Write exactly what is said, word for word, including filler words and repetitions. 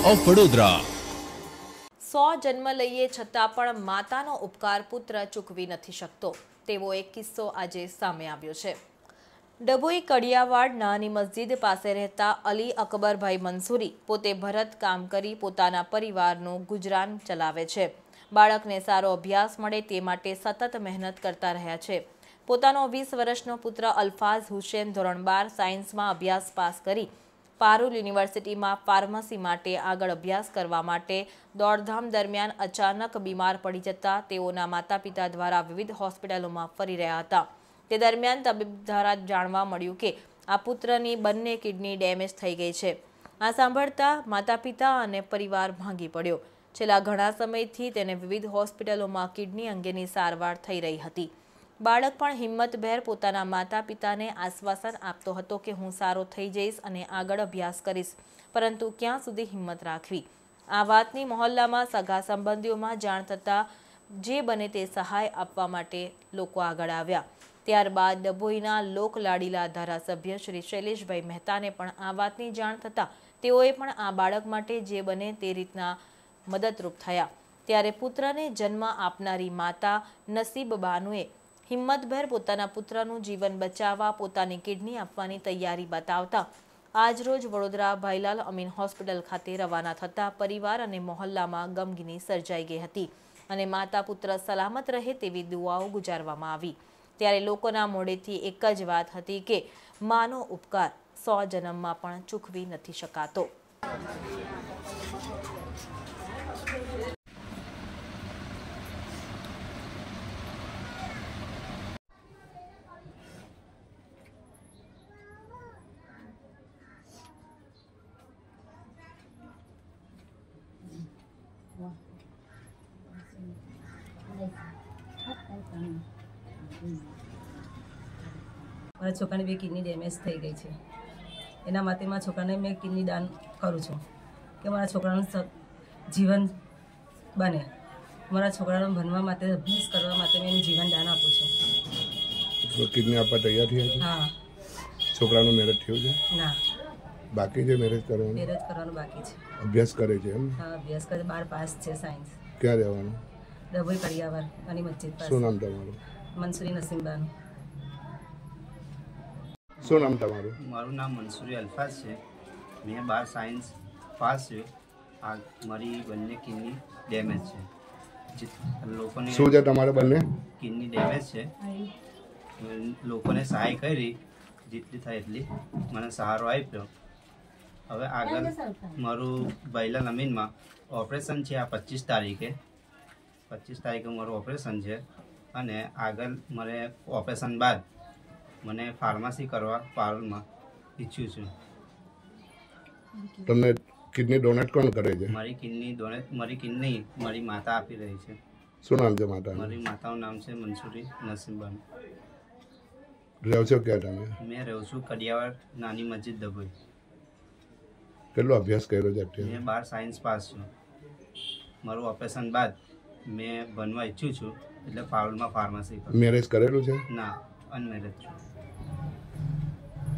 Of Vadodara. સો જન્મ લઈએ છતાં પણ માતાનો ઉપકાર પુત્ર ચૂકવી નથી શકતો તેવો એક કિસ્સો આજે સામે આવ્યો છે। ડભોઈ કડિયાવાડ નાની મસ્જિદ પાસે રહેતા અલી અકબરભાઈ મંસૂરી પોતે ભરત કામ કરી પોતાના પરિવારનું ગુજરાન ચલાવે છે। બાળકને સારો અભ્યાસ મળે તે માટે સતત મહેનત કરતા રહ્યા છે। પોતાનો વીસ વર્ષનો પુત્ર અલ્ફાઝ હુસેન ધોરણ બાર સાયન્સમાં અભ્યાસ પાસ કરી પારુલ યુનિવર્સિટીમાં ફાર્મસી માટે આગળ અભ્યાસ કરવા માટે દોડધામ દરમિયાન અચાનક બીમાર પડી જતા તેઓના માતા પિતા દ્વારા વિવિધ હોસ્પિટલોમાં ફરી રહ્યા હતા। તે દરમિયાન તબીબ દ્વારા જાણવા મળ્યું કે આ પુત્રની બંને કિડની ડેમેજ થઈ ગઈ છે। આ સાંભળતા માતા પિતા અને પરિવાર ભાંગી પડ્યો। છેલ્લા ઘણા સમયથી તેને વિવિધ હોસ્પિટલોમાં કિડની અંગેની સારવાર થઈ રહી હતી। બાળક પણ હિંમતભેર પોતાના માતા પિતાને આશ્વાસન આપતો હતો કે હું સારો થઈ જઈશ અને આગળ અભ્યાસ કરીશ, પરંતુ ક્યાં સુધી હિંમત રાખવી। આ વાતની મહોલ્લામાં સગા સંબંધીઓમાં જાણ થતાં જે બને તે સહાય આપવા માટે લોકો આગળ આવ્યા। ત્યારબાદ ડભોઈના લોકલાડીલા ધારાસભ્ય શ્રી શૈલેષભાઈ મહેતાને પણ આ વાતની જાણ થતાં તેઓએ પણ આ બાળક માટે જે બને તે રીતના મદદરૂપ થયા। ત્યારે પુત્રને જન્મ આપનારી માતા નસીબ બાનુએ હિંમતભેર પોતાના પુત્રનું જીવન બચાવવા પોતાની કિડની આપવાની તૈયારી બતાવતા આજરોજ વડોદરા ભાઈલાલ અમીન હોસ્પિટલ ખાતે રવાના થતા પરિવાર અને મહોલ્લામાં ગમગીની સર્જાઈ ગઈ હતી અને માતા પુત્ર સલામત રહે તેવી દુઆઓ ગુજારવામાં આવી। ત્યારે લોકોના મોઢેથી એક જ વાત હતી કે માનો ઉપકાર સો જન્મમાં પણ ચૂકવી નથી શકાતો। મારા છોકરાની બે કિડની ડેમેજ થઈ ગઈ છે, એના માટે મારા છોકરાને મેં કિડની દાન કરું છું કે મારા છોકરાનું જીવન બને। મારા છોકરાને ભણવા માટે અભ્યાસ કરવા માટે મેં એનું જીવન દાન આપું છું। કિડની આપવા તૈયાર થયા છે? હા। છોકરાનું મેરેજ થયું છે? ના, બાકી છે મેરેજ કરવાનું? મેરેજ કરવાનું બાકી છે। અભ્યાસ કરે છે એમ? હા, અભ્યાસ કરે, બાર પાસ છે સાયન્સ। ક્યાં રહેવાનું? ડભોઈ કડિયાવાડ નાની મસ્જિદ પાસે। શું નામ તમારું? મંસૂરી નસીમબાનું। શું નામ તમારું? મારું નામ મંસૂરી અલ્ફાઝ છે। મેં બાર સાયન્સ પાસ છે। આ મારી બંને કિડની ડેમેજ છે। લોકોને શું છે તમારે બંને કિડની ડેમેજ છે? લોકોને સહાય કરી જેટલી થાય એટલી મને સહારો આપ્યો। હવે આગળ મારું ભાઈલાલ અમીનમાં ઓપરેશન છે આ પચીસ તારીખે પચીસ તારીખે મારું ઓપરેશન છે અને આગળ મને ઓપરેશન બાદ મને ફાર્મસી કરવા પારુલમાં ઈચ્છું છું। તમને કિડની ડોનેટ કોણ કરે છે? મારી કિડની ડોનેટ મારી કિડની મારી માતા આપી રહી છે। શું નામ છે માતાનું? મારી માતાનું નામ છે મંસૂરી નસીમબાન। રહો છો ક્યાં તમે? મેં રહું છું કડિયાવાડ નાની મસ્જિદ ડભોઈ। કેટલો અભ્યાસ કર્યો છે અત્યારે? મેં બાર સાયન્સ પાસ છું। મારું ઓપરેશન બાદ મેં બનવા ઈચ્છું છું એટલે પારુલમાં ફાર્મસી કરું। મેરેજ કરેલું છે? ના, અનમેરેજ છું।